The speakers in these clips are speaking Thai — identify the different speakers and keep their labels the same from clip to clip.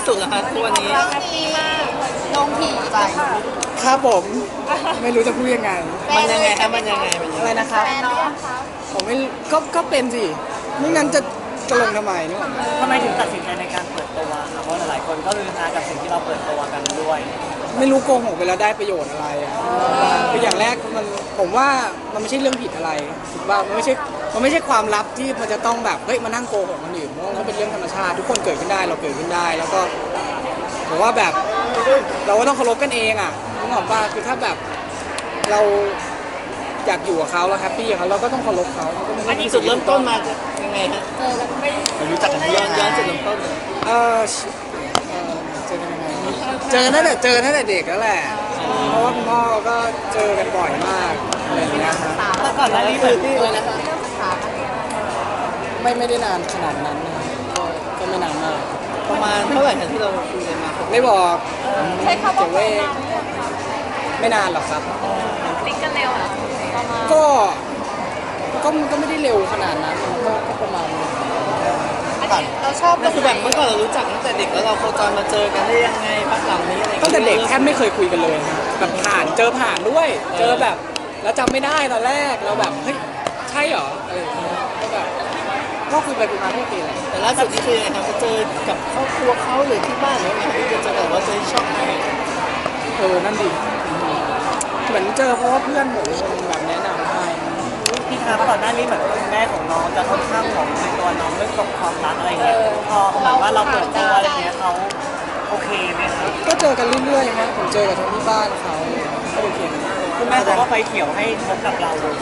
Speaker 1: สุดแล้วครับทุกวันนี้
Speaker 2: แฮปปี้มากลงผีใจ
Speaker 3: ครับผมไม่รู้จะพูดยังไง
Speaker 1: มันยังไงครับมันยังไง
Speaker 3: อะไรนะครับผมไม่ก็เป็นสิไม่งั้นจะลงทำไมเนี่ย
Speaker 4: ทำไมถึงตัดสินใจในการเปิดตัวครับเพราะหลายๆคนก็คือฮากับสิ่งที่เราเปิดตัวกันด้วย
Speaker 3: ไม่รู้โกหกไปแล้วได้ประโยชน์อะไรอ่ะคืออย่างแรกผมว่ามันไม่ใช่เรื่องผิดอะไรถูกป่ะมันไม่ใช่ความลับที่มันจะต้องแบบเฮ้ยมานั่งโกหกคนอื่นเพราะมันเป็นเรื่องธรรมชาติทุกคนเกิดขึ้นได้เราเกิดขึ้นได้แล้วก็ผมว่าแบบเราก็ต้องเคารพกันเองอ่ะนึกออกป่ะคือถ้าแบบเราอยากอยู่กับเขาเราแฮปปี้กับเขาเราก็ต้องเคารพเขา
Speaker 1: อันนี้จุดเริ่มต้นมายังไงฮะรู้จักกันย้อนจุดเริ่มต้น
Speaker 3: เจอกันยังไงเจอตั้งแต่เด็กแล้วแหละเพราะว่าคุณพ่อก็เจอกันบ่อยมากอะไรอย่างเงี้ยครับ
Speaker 4: แล้วก่อนหน้านี้คือ
Speaker 1: เลยนะคะ
Speaker 3: ไม่ได้นานขนาดนั้นนะก็ไม่นานมาก
Speaker 1: ประมาณเท่าไหร่ที่เราคุยกันมา
Speaker 3: ไม่บอก
Speaker 2: ใช้คำว่า
Speaker 3: ไม่นานหรอกครับ
Speaker 2: คลิกกันเร็วอ่ะ
Speaker 3: ก็ไม่ได้เร็วขนาดนั้นก็ประมาณ
Speaker 2: เราชอบ
Speaker 1: คือแบบเมื่อก่อนเรารู้จักตั้งแต่เด็กแล้วเราโคจรมาเจอกันได้ยังไงพักหลังนี้อะไร
Speaker 3: ตั้งแต่เด็กแทบไม่เคยคุยกันเลยแบบผ่านด้วยเจอแบบแล้วจำไม่ได้ตอนแรกเราแบบเฮ้ยใช่เหรออะไรก็แบบก็คุยไปคุยมาไม่เป็นไร
Speaker 1: แต่ล่าสุดที่คือไงครับจะเจอกับครอบครัวเขาหรือที่บ้านหรือไงที่จะเจอแบบว่าเจอช่องไหน
Speaker 3: นั่นดิเหมือนเจอเพราะว่าเพื่อนผมแบบแนะนำให้
Speaker 4: พี่ครับก่อนหน้านี้เหมือนแม่ของน้องจะค่อนข้างของในตัวน้องเรื่องกับความรักอะไรเงี้ยพอเหมือนว่าเราเปิดตัวอะไรเงี้ยเขาโอเคไหมครับ
Speaker 3: ก็เจอกันเรื่อยๆนะผมเจอกับทั้งที่บ้านเขาก็โอเค
Speaker 4: คุณแม่เขาก็ไปเขียวให้คบกับเราเลย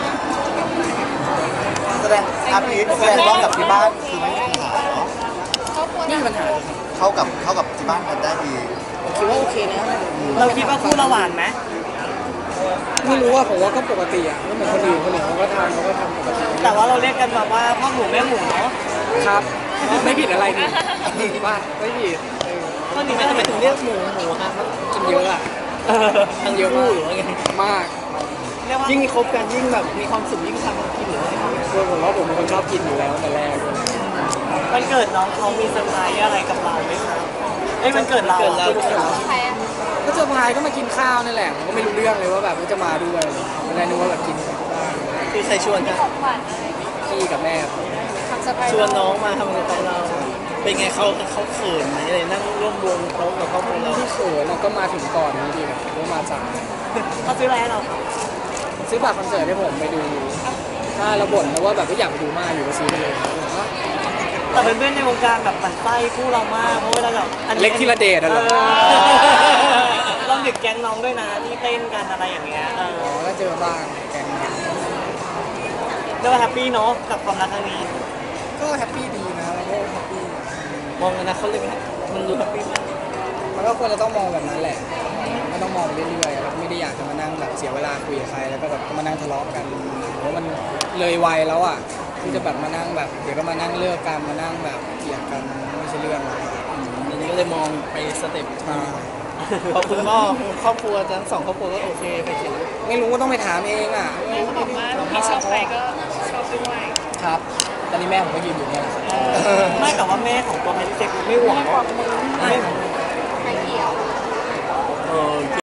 Speaker 5: แสดงแสดงว่ากับที่บ้านคือไม่มีปัญหาเนาะ
Speaker 3: ไม่มีปัญหา
Speaker 5: เข้ากับที่บ้านกันได้ดี
Speaker 3: คิดว่าโอเคนะ
Speaker 4: เราคิดว่าคู่เราหวานไหม
Speaker 3: ไม่รู้ว่าผมว่าก็ปกติอ่ะก็เหมือนคนอื่นเขาก็ทำปกติ
Speaker 4: แต่ว่าเราเรียกกันแบบว่าพ่อหมูแม่หมูเนาะ
Speaker 3: ครับไม่ผิดอะไรนี่บ้าไม่ผิด
Speaker 1: ก็นี่ไม่ทำไมถึงเรียกหมูฮะ
Speaker 3: กินเยอะอ่ะ
Speaker 1: ทั้งเยอะมากหรือว่าไง
Speaker 3: มาก
Speaker 1: ยิ่งคบกันยิ่งแบบมีความสุขยิ่งทำกินหรือว่า
Speaker 3: ผมว่าผมเป็นคนชอบกินอยู่แล้วแต่แรก
Speaker 4: วันเกิดน้องเขามีเซอร์ไพรส์อะไรกับเราไหมครับมันเกิดเรา
Speaker 3: ก็เซอร์ไพรส์ก็มากินข้าวนั่นแหละผมก็ไม่รู้เรื่องเลยว่าแบบมันจะมาด้วยอะไรนึกว่าแบบกิน
Speaker 1: คือใครชวนกัน
Speaker 3: พี่กับแม่
Speaker 1: ชวนน้องมาทำกับเราเป็นไงเขาเขินไหมอะไรนั่งร่วมวงเขากับครอบครัวเรา
Speaker 3: ที่เขินก็มาถึงก่อนนี่ดีแบบก็มาจาก
Speaker 4: เขาซื้ออะไรให้เรา
Speaker 3: ซื้อบัตรคอนเสิร์ตให้ผมไปดูถ้าเราบ่นเพราะว่าแบบไม่อยากไปดูมากอยู่ก็ซื้อไปเลย
Speaker 4: แต่เป็นเพื่อนในวงการแบบปั่นไส้คู่เรามากเพราะว่าเราแบบ
Speaker 3: เล็กที่ละเดชอะเหรอ
Speaker 4: เราเด็กแก๊งน้องด้วยนะที่เต้นกันอะไรอย่างเงี้ย
Speaker 3: ก็เจอบ้างแก๊ง
Speaker 4: เรียกว่าแฮปปี้เนาะกับความรักครั้งนี้
Speaker 3: ก็แฮปปี้ดีนะแล้วก็แฮปปี้
Speaker 1: มองอนาคตเลยไหมมันดูแฮปปี้มาก
Speaker 3: มันก็ควรจะต้องมองแบบนั้นแหละก็ต้องมองเรื่อยๆแล้วไม่ได้อยากจะมานั่งแบบเสียเวลาคุยกับใครแล้วก็แบบมานั่งทะเลาะกันเพราะมันเลยวัยแล้วอ่ะที่จะแบบมานั่งแบบเดี๋ยวก็มานั่งเลิกกันมานั่งแบบเกลียดกันไม่ใช่เรื่องอะไร
Speaker 1: อันนี้ก็เลยมองไปสเต็ปขอบคุณพ่อครอบครัวทั้งสองครอบครัวก็โอเคไปเขียน
Speaker 3: ไม่รู้ก็ต้องไปถามเองอ่ะ
Speaker 2: แม่บอกว่าพี่ชอบใครก็ชอบด้วย
Speaker 3: ครับตอนนี้แม่ผมก็ยืนอยู่เนี่ย
Speaker 4: ไม่แต่ว่าแม่ของตัวแม่เจ็บไม่หวง
Speaker 2: ไม่เกี่ยว